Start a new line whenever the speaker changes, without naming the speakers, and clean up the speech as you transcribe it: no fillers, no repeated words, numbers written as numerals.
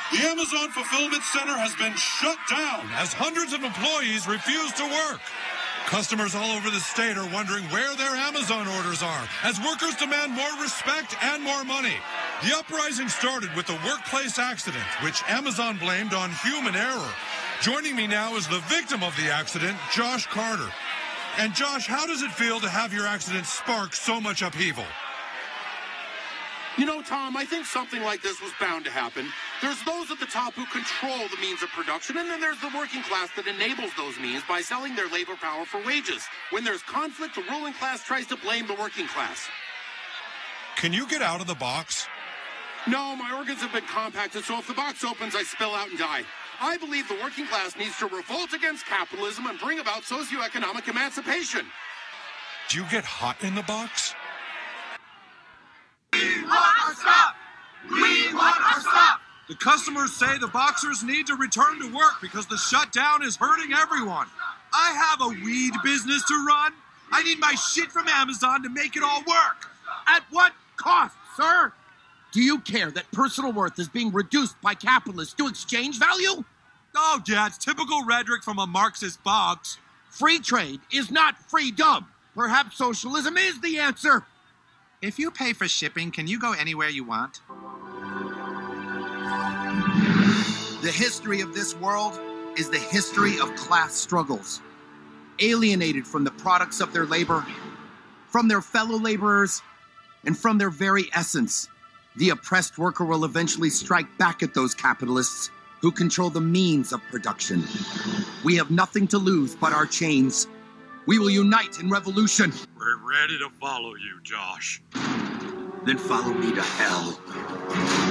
The Amazon Fulfillment Center has been shut down as hundreds of employees refuse to work. Customers all over the state are wondering where their Amazon orders are as workers demand more respect and more money. The uprising started with a workplace accident, which Amazon blamed on human error. Joining me now is the victim of the accident, Josh Carter. And Josh, how does it feel to have your accident spark so much upheaval?
You know, Tom, I think something like this was bound to happen. There's those at the top who control the means of production, and then there's the working class that enables those means by selling their labor power for wages. When there's conflict, the ruling class tries to blame the working class.
Can you get out of the box?
No, my organs have been compacted, so if the box opens, I spill out and die. I believe the working class needs to revolt against capitalism and bring about socioeconomic emancipation.
Do you get hot in the box?
We want our stuff! We want our stuff! The customers say the boxers need to return to work because the shutdown is hurting everyone. I have a weed business to run. I need my shit from Amazon to make it all work.
At what cost, sir? Do you care that personal worth is being reduced by capitalists to exchange value?
Oh, yeah, it's typical rhetoric from a Marxist box.
Free trade is not freedom. Perhaps socialism is the answer.
If you pay for shipping, can you go anywhere you want?
The history of this world is the history of class struggles. Alienated from the products of their labor, from their fellow laborers, and from their very essence, the oppressed worker will eventually strike back at those capitalists who control the means of production. We have nothing to lose but our chains. We will unite in revolution.
We're ready to follow you, Josh.
Then follow me to hell.